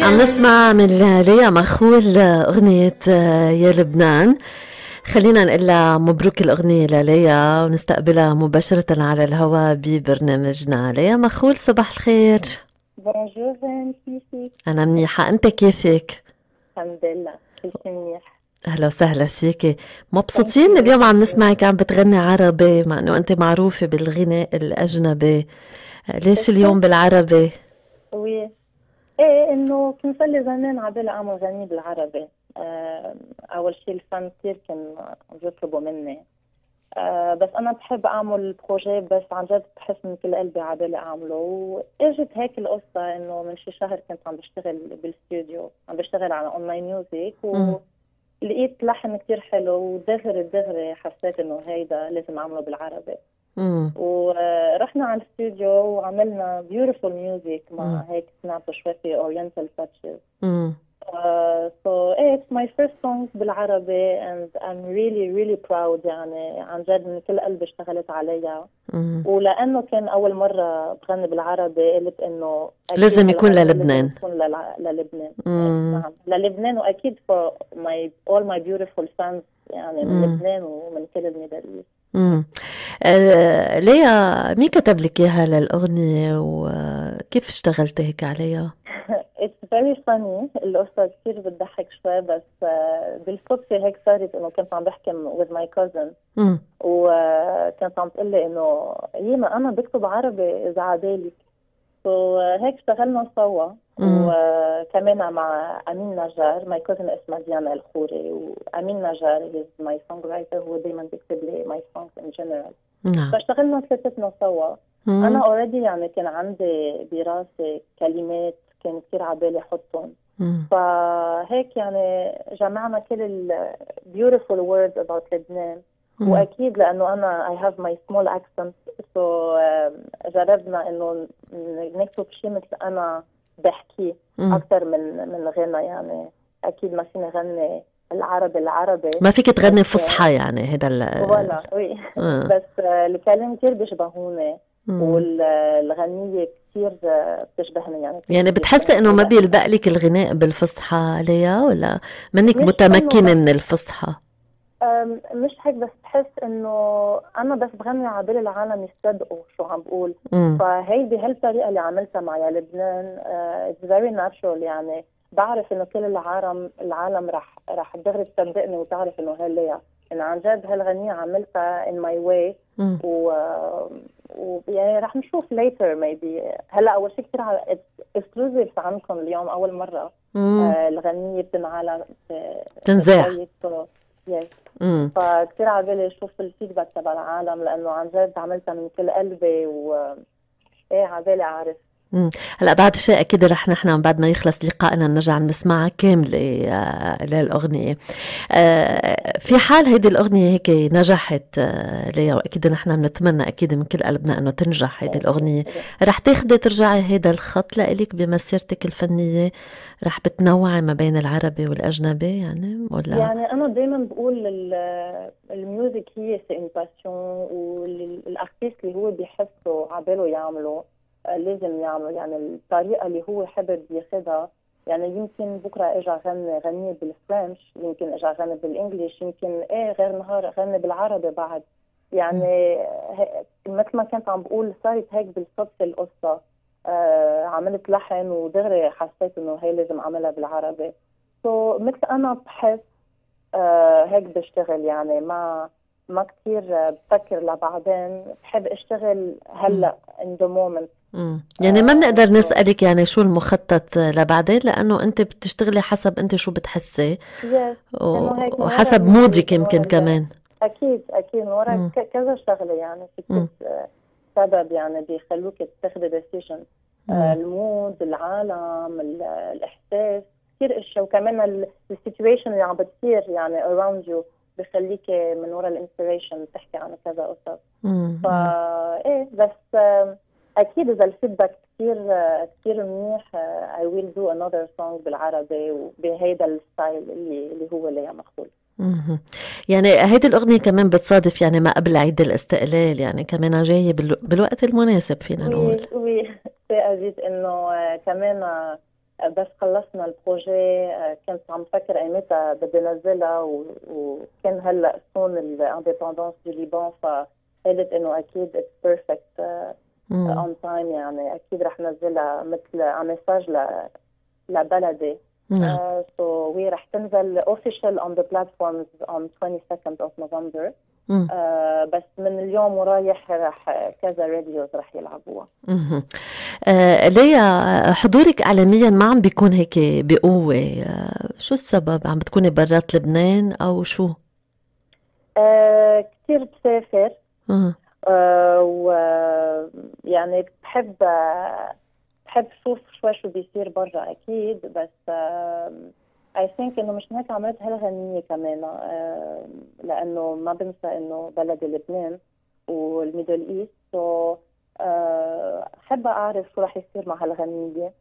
عم نسمع من ليا مخول أغنية يا لبنان. خلينا نقول لها مبروك الأغنية لليا ونستقبلها مباشرة على الهواء ببرنامجنا. ليا مخول صباح الخير. بونجور كيفك؟ أنا منيحة، أنت كيفك؟ الحمد لله كل شيء منيح. أهلا وسهلا فيكي. ثانك مبسوطين يو اليوم عم ثانك يو. نسمعك عم بتغني عربي مع أنه أنت معروفة بالغناء الأجنبي. ليش اليوم شفتي؟ بالعربي؟ وي ايه انه كنت صار لي زمان عبالي اعمل غني بالعربي. اول شيء الفن كثير كان عم يطلبوا مني. بس انا بحب اعمل بروجي، بس عن جد بحس من كل قلبي عبالي اعمله. واجت هيك القصه انه من شي شهر كنت عم بشتغل بالاستوديو، عم بشتغل على اونلاين ميوزك، مم. ولقيت لحن كثير حلو، ودغري دغري حسيت انه هيدا لازم اعمله بالعربي. مم. ورحنا على الاستوديو وعملنا beautiful music مم. مع هيك سناب شوي في oriental touches. مم. So it's my first song بالعربي and I'm really proud. يعني عن جد من كل قلبي اشتغلت عليها. مم. ولأنه كان أول مرة بغني بالعربي قلت إنه أكيد لازم يكون هالغنية لازم للبنان. تكون للبنان. مم. نعم للبنان، وأكيد for all my beautiful fans يعني من مم. لبنان ومن كل الميدل. مم. ليا مين كتب لك اياها للأغنية وكيف اشتغلتي هيك عليها؟ It's very funny. القصة كتير بتضحك شوي، بس بالصدفة هيك صارت إنه كنت عم بحكي with my cousin، مم. وكانت عم تقول لي إنه يما أنا بكتب عربي إذا عبالك. هيك اشتغلنا سوا. مم. وكمان مع أمين نجار، my cousin اسمها ديانا الخوري، وأمين نجار is my songwriter، هو دايما بيكتب لي my songs in general. نعم. فاشتغلنا ثلاثتنا سوا. مم. أنا already يعني كان عندي براسي كلمات كان كتير عبالي أحطهم. مم. فهيك يعني جمعنا كل ال beautiful words about لبنان. مم. وأكيد لأنه أنا I have my small accent، so جربنا إنه نكتب شيء مثل أنا بحكي مم. أكتر من غنى. يعني أكيد ما فينا غني العربي ما فيك تغني بس فصحى يعني هيدا ولا وي بس الكلام كتير بيشبهوني، مم. والغنية كتير بتشبهني. يعني كتير يعني بتحسي انه ما بيلائمني. بيلبق لك الغناء بالفصحى ليا ولا منك مش إنه متمكنة بس من الفصحى؟ مش هيك، بس بحس إنه أنا بس بغني عبالي العالم يصدقوا شو عم بقول. مم. فهيدي هالطريقة اللي عملتها مع يا لبنان it's very natural. يعني بعرف إنه كل العالم رح دغري تصدقني وتعرف إنه هالليا إن عن جد هالغنية عملتها in my way. مم. يعني رح نشوف later maybe. هلا أول شيء كتير exclusive عندكم اليوم أول مرة. مم. الغنية بتنعلن تنزاع. yes. مم. فكتير عبالي اشوف الفيدباك تبع العالم، لانه عن جد عملتها من كل قلبي، ايه عبالي اعرف. هلا بعد شيء اكيد رح نحن بعد ما يخلص لقائنا نرجع نسمعها كامله للاغنيه. في حال هيدي الاغنيه هيك نجحت ليا، واكيد نحن بنتمنى اكيد من كل قلبنا انه تنجح هيدي الاغنيه، رح تاخدي ترجعي هيدا الخط لإلك بمسيرتك الفنيه؟ رح بتنوعي ما بين العربي والاجنبي يعني ولا؟ يعني انا دايما بقول الميوزك هي سي ان باسيون، والارتيست اللي هو بيحسه عباله يعمله لازم يعمل. يعني الطريقه اللي هو حابب ياخدها. يعني يمكن بكره اجى غني بالفرنش، يمكن اجى غني بالانجليش، يمكن غير نهار غني بالعربي بعد. يعني مثل ما كنت عم بقول صارت هيك بالصدفه القصه. عملت لحن ودغري حسيت انه هي لازم اعملها بالعربي. مثل انا بحس هيك بشتغل. يعني ما كتير بفكر لبعدين، بحب اشتغل هلا in the moment. يعني ما بنقدر so نسألك يعني شو المخطط لبعدين، لأنه أنت بتشتغلي حسب أنت شو بتحسي yes. إنه هيك من ورا وحسب مودك الميوزك، من يمكن ورا كمان. أكيد من ورا كذا شغلة. يعني في كذا سبب يعني بيخلوك تاخذي decision. المود، العالم، الإحساس، كثير اشياء. وكمان السيتويشن اللي عم بتصير يعني around you بخليك من ورا الانسبيريشن تحكي عن كذا قصص. بس أكيد إذا الفيدباك كتير منيح I will do another song بالعربي وبهيدا الستايل اللي هو ليا مخول. يعني هيدي الأغنية كمان بتصادف يعني ما قبل عيد الاستقلال، يعني كمان جاية بالوقت المناسب فينا نقول. وي أجيت إنه كمان بس خلصنا البروجي كنت عم فكر ايمتى بدي نزلها وكان هلا سون الاندبندونس دو ليبان، فقلت انه اكيد اتس بيرفكت اون تايم، يعني اكيد رح نزلها مثل على ميساج لبلدي. So we رح تنزل official on the platforms on 22nd of November. بس من اليوم ورايح رح كذا راديوز رح يلعبوها. ليا حضورك اعلاميا ما عم بيكون هيك بقوة، شو السبب؟ عم بتكوني برات لبنان او شو؟ كتير بسافر ويعني بحب شوف شو بيصير برا اكيد، بس I think انه مش هيك عملت هالغنية كمان، لانه ما بنسى انه بلدي لبنان والميدل ايست، سو حابة اعرف شو رح يصير مع هالغنية.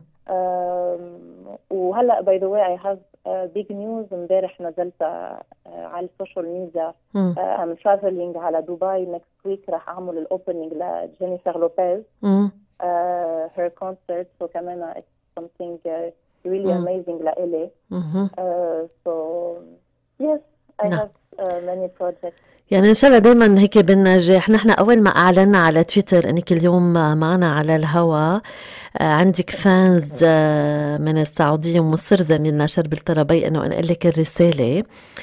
وهلا باي ذا واي I have big news. امبارح نزلت على السوشيال ميديا I'm traveling على دبي next week، رح اعمل الاوبننج لجينيفر لوبيز her concert، so كمان it's something really amazing لإلي. So yes I have many projects. يعني إن شاء الله دايما هيك بالنجاح. نحن أول ما أعلنا على تويتر أنك اليوم معنا على الهوا عندك فانز من السعودية، ومصر زميلنا شربل طربي أنه أنقل لك الرسالة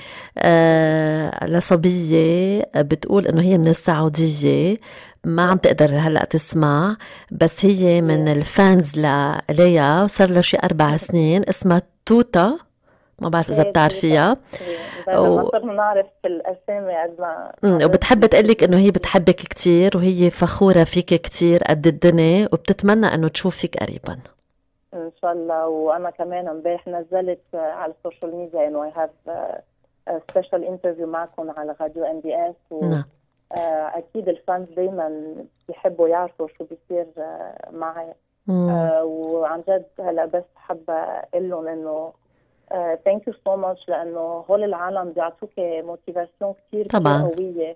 لصبية بتقول أنه هي من السعودية، ما عم تقدر هلأ تسمع، بس هي من الفانز لليا وصار لها شي 4 سنين، اسمها توتا، ما بعرف إذا بتعرفيها. ما صرنا نعرف في الأسامي قد ما وبتحب تقلك إنه هي بتحبك كتير وهي فخورة فيك كتير قد الدنيا، وبتتمنى إنه تشوفك قريبا إن شاء الله. وأنا كمان امبارح نزلت على السوشيال ميديا إنه I have a special interview معكم على راديو MBS. أكيد الفانز دايما بيحبوا يعرفوا شو بيصير معي. وعن جد هلا بس حابة أقول لهم إنه thank you so much، لأنه هول العالم بيعطوك موتيفاسيون كتير قوية،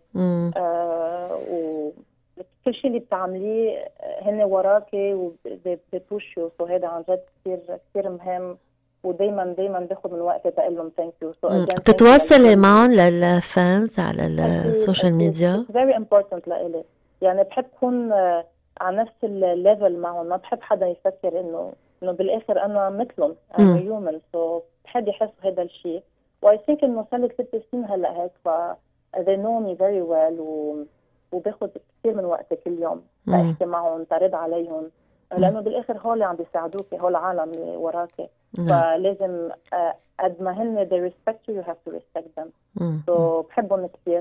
وكل شيء اللي بتعمليه هن وراكي وبيبوشوا، سو هذا عن جد كتير مهم، ودايما باخد من وقتي بقول لهم thank you. بتتواصلي معهم للفانز على السوشيال ميديا؟ very important لإلي، يعني بحب كون على نفس الليفل معهم، ما بحب حدا يفكر إنه بالآخر أنا مثلهم أنا human، so بحب يحسوا هذا الشيء. و I think إنه صار لي 3 سنين هلا هيك، ف they know me very well، وباخد كثير من وقتي كل يوم أحكي معهم، ترد عليهم، لأنه بالآخر هول عم بيساعدوك، هول العالم اللي وراك، فلازم قد ما هن they respect you you have to respect them. so بحبهم كثير،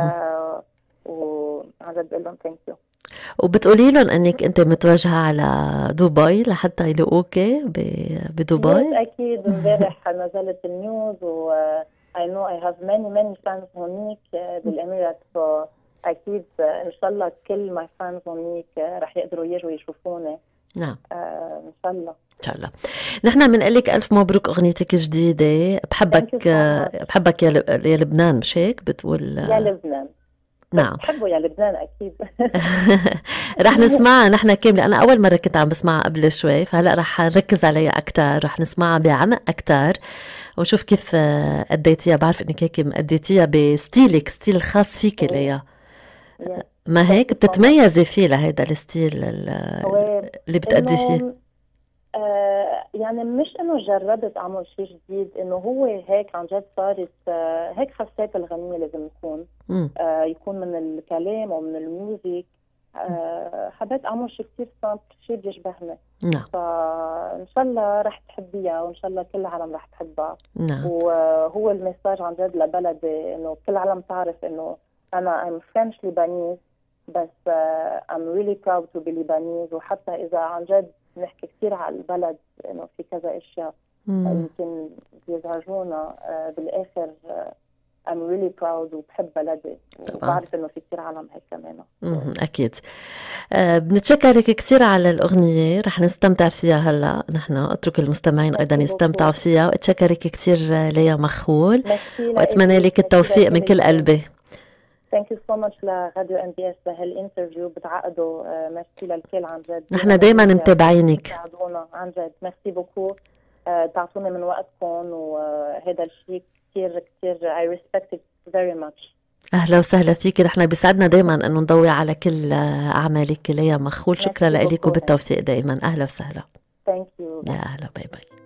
وعن جد بقول لهم thank you. وبتقولي لهم انك انت متوجهه على دبي لحتى يلاقوكي بدبي؟ اكيد. امبارح نزلت النيوز و I know I have many fans هونيك بالاميرات، اكيد ان شاء الله كل my fans هونيك رح يقدروا يجوا يشوفوني. نعم ان شاء الله ان شاء الله. نحن بنقول لك الف مبروك اغنيتك جديده، بحبك يا لبنان، مش هيك بتقول؟ يا لبنان. نعم بحبه يا لبنان أكيد. رح نسمعها نحن كاملة، أنا أول مرة كنت عم بسمعها قبل شوي، فهلأ رح نركز عليها أكتر، رح نسمعها بعمق أكتر ونشوف كيف أديتيها. بعرف إنك هيك أديتيها بستيلك، ستيل خاص فيك ليا، ما هيك بتتميزي فيه لهيدا الستيل اللي بتأدي فيه. يعني مش انه جربت اعمل شيء جديد، انه هو هيك عن جد صارت هيك حسيت الغنية لازم يكون من الكلام ومن الميوزك. حبيت اعمل شيء كثير سامبل، شيء بيشبهني. فان شاء الله رح تحبيها، وان شاء الله كل العالم رح تحبها. وهو المساج عن جد لبلدي، انه كل العالم تعرف انه انا I'm French Lebanese، بس I'm really proud to be Lebanese. وحتى اذا عن جد نحكي كثير على البلد انه في كذا اشياء يمكن بيزعجونا، بالاخر I'm really proud وبحب بلدي، وبعرف انه في كثير عالم هيك كمان. اكيد. بنتشكرك كثير على الاغنيه، رح نستمتع فيها هلا، نحن اترك المستمعين ايضا يستمتعوا فيها. واتشكرك كثير ليا مخول، واتمنى لك التوفيق من كل قلبي. ثانك يو سو ماتش لراديو ام بي اس لهالانترفيو، بتعقدوا. ميرسي للكل عن جد، نحن دايما متابعينك. تساعدونا عن جد، ميرسي بوكو. تعطوني من وقتكم، وهذا الشيء كثير كثير I respect it very much. أهلا وسهلا فيك، نحن بيسعدنا دايما أنه نضوي على كل أعمالك. ليا مخول، شكرا لك وبالتوفيق دايما. أهلا وسهلا. ثانك يو. يا أهلا، باي باي.